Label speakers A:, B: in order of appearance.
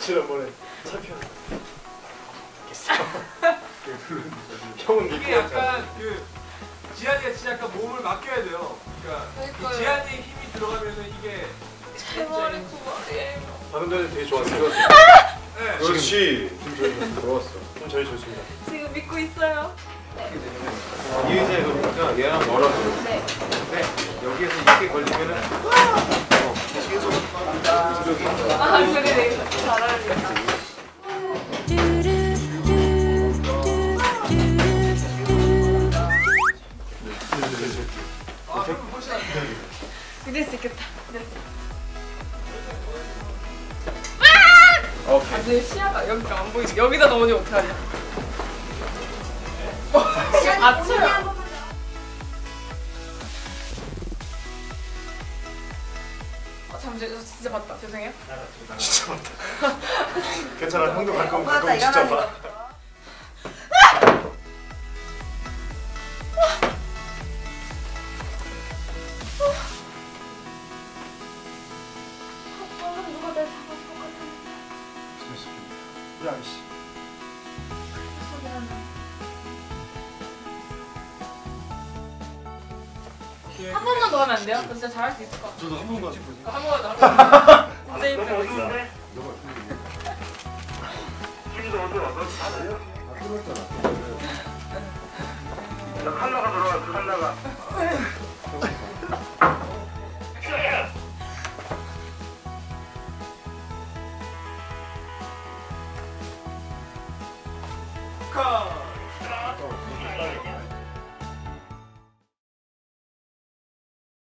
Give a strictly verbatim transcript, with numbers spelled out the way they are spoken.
A: 지난번에 살펴. 형은
B: 이게 약간 그 지한이가 진짜 약간 몸을 맡겨야 돼요. 그러니까 이 지한이의 힘이 들어가면은 이게
C: 제 머리 그만해.
A: 방금 전에 되게 좋았어요.
B: 네.
A: 그렇지. 좀 저희 들어왔어. 좀 저희 좋습니다.
C: 지금 믿고 있어요.
A: 이 의자에 놓으니까 얘랑 멀어져.
C: 네.
A: 네. 여기에서 이렇게 걸리면은 어, 계속
C: 아 그래 잘 알겠다.
B: 아, 그럼 훨씬 안 돼.
C: 믿을 수 있겠다. 네.
A: 오케이.
C: 아, 내 시야가 여기가 안 보이지. 여기다 넘어지면 어떡하냐. 아, 치야. 아, 잠시 저 진짜 봤다. 죄송해요.
A: 진짜 맞다. 괜찮아. 형도 갈 거면 갈 거면 진짜 봐.
C: 누가 날 잡아줄 것 같은데.
A: 야, 이씨.
C: 한 번만 더 하면 안 돼요? 저 진짜 잘할 수 있을 것 같아요.
A: 저도 한 번만.
C: 한 번만 더 하면 진짜 힘들어.
D: 힘도 어디 와서 자, 칼라가 들어와, 칼라가.